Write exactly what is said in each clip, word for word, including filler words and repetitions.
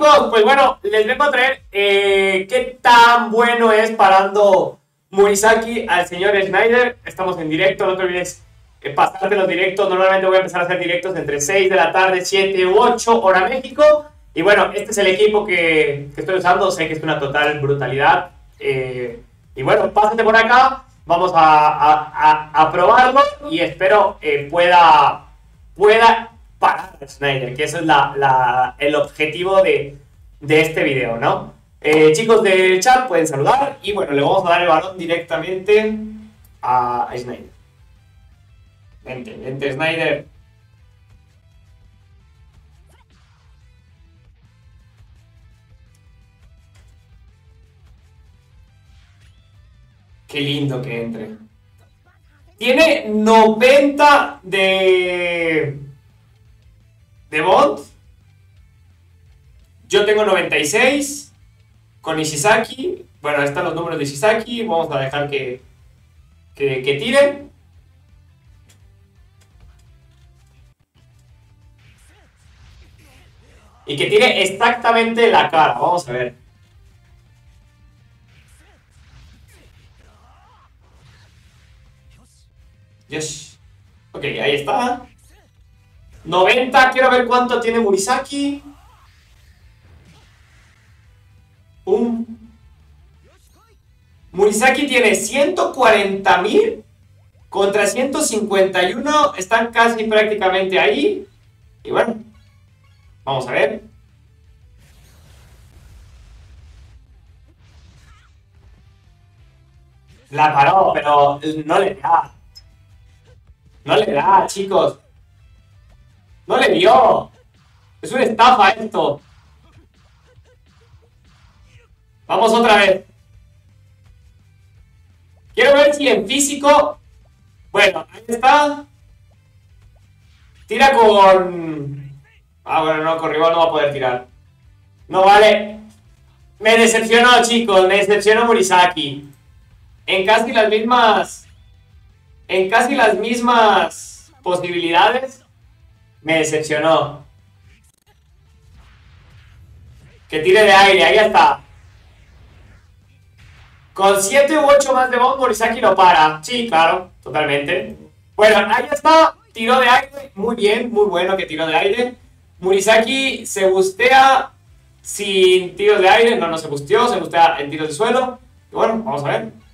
chicos, pues bueno, les vengo a traer eh, qué tan bueno es parando Murasaki al señor Schneider. Estamos en directo, no te olvides eh, pasarte los directos. Normalmente voy a empezar a hacer directos entre seis de la tarde, siete u ocho, hora México. Y bueno, este es el equipo que, que estoy usando, sé que es una total brutalidad. Eh, y bueno, pásate por acá, vamos a, a, a, a probarlo y espero eh, pueda, pueda parar a Schneider, que ese es la, la, el objetivo de, de este video, ¿no? Eh, chicos del chat pueden saludar y bueno, le vamos a dar el balón directamente a, a Schneider. Vente, vente Schneider. Qué lindo que entre. Tiene noventa de... de bond. Yo tengo noventa y seis con Ishizaki. Bueno, ahí están los números de Ishizaki. Vamos a dejar que, que, que tire. Y que tire exactamente la cara. Vamos a ver. Yes. Ok, ahí está. noventa, quiero ver cuánto tiene Murasaki. Um. Murasaki tiene ciento cuarenta mil contra ciento cincuenta y uno. Están casi prácticamente ahí. Y bueno, vamos a ver. La paró, pero no le da. No le da, chicos. No le dio. Es una estafa esto. Vamos otra vez. Quiero ver si en físico... Bueno, ahí está. Tira con... Ah, bueno, no, con rival no va a poder tirar. No vale. Me decepcionó, chicos. Me decepcionó Murasaki. En casi las mismas... En casi las mismas posibilidades, me decepcionó. Que tire de aire, ahí está. Con siete u ocho más de bomb, Murasaki lo para. Sí, claro, totalmente. Bueno, ahí está. Tiró de aire. Muy bien, muy bueno que tiró de aire. Murasaki se bustea sin tiros de aire. No, no se busteó, se bustea en tiros de suelo. Y bueno, vamos a ver.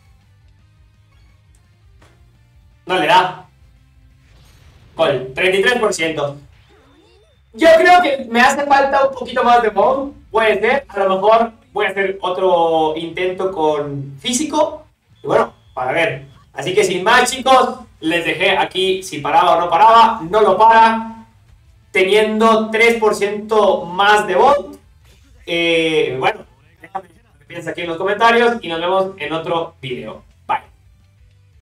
No le da. Gol, treinta y tres por ciento. Yo creo que me hace falta un poquito más de bomb. Puede ser, a lo mejor voy a hacer otro intento con físico. Y bueno, para ver. Así que sin más, chicos, les dejé aquí si paraba o no paraba. No lo para. Teniendo tres por ciento más de bomb. Eh, bueno, déjame ver qué piensas aquí en los comentarios y nos vemos en otro video.